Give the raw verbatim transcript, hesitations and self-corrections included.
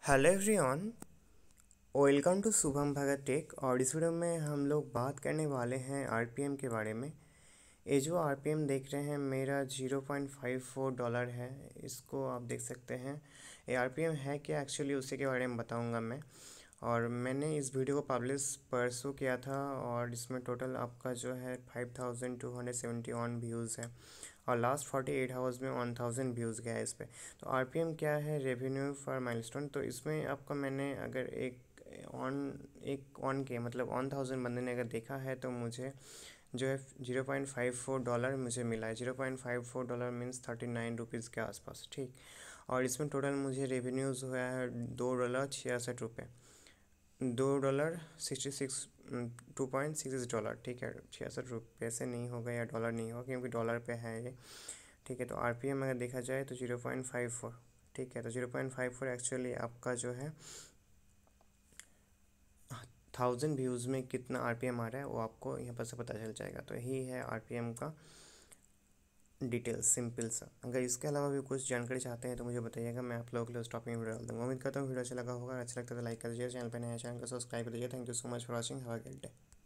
Hello everyone, welcome to Shubham Bhagat tech. और इस video में हम लोग बात करने वाले हैं आरपीएम के बारे में। ये जो आरपीएम देख रहे हैं मेरा zero point five four dollar है। इसको आप देख सकते हैं। ये आरपीएम है क्या एक्चुअली, उसी के बारे में बताऊंगा मैं। और मैंने इस वीडियो को पब्लिश परसों किया था और इसमें टोटल आपका जो है five thousand two hundred seventy one views है और लास्ट फोर्टी एट आवर्स में वन थाउजेंड व्यूज़ गया है इस पर। तो आरपीएम क्या है, रेवेन्यू फॉर माइलस्टोन। तो इसमें आपका मैंने अगर एक ऑन एक ऑन के मतलब वन थाउजेंड बंदे ने अगर देखा है तो मुझे जो है zero point five four dollar मुझे मिला है। Zero point five four dollar means thirty nine rupees के आसपास, ठीक। और इसमें टोटल मुझे रेवेन्यूज़ हुआ है दो डॉलर छियासठ रुपये, दो dollar sixty six two point six dollar, ठीक है। छियासठ रुपये से नहीं होगा या डॉलर नहीं होगा क्योंकि डॉलर पे है ये, ठीक है। तो आरपीएम अगर देखा जाए तो ज़ीरो पॉइंट फाइव फोर, ठीक है। तो zero point five four actually आपका जो है थाउजेंड व्यूज़ में कितना आरपीएम आ रहा है वो आपको यहाँ पर से पता चल जाएगा। तो यही है आरपीएम का डिटेल्स, सिंपल सा। अगर इसके अलावा भी कुछ जानकारी चाहते हैं तो मुझे बताइएगा, मैं आप लोगों के लिए उस टॉपिक में वीडियो डाल दूँगा। उम्मीद करता हूँ वीडियो अच्छा लगा होगा। अच्छा लगता है तो लाइक कर दीजिए, चैनल पर नया चैनल को सब्सक्राइब कर दीजिए। Thank you so much for watching, have a great day.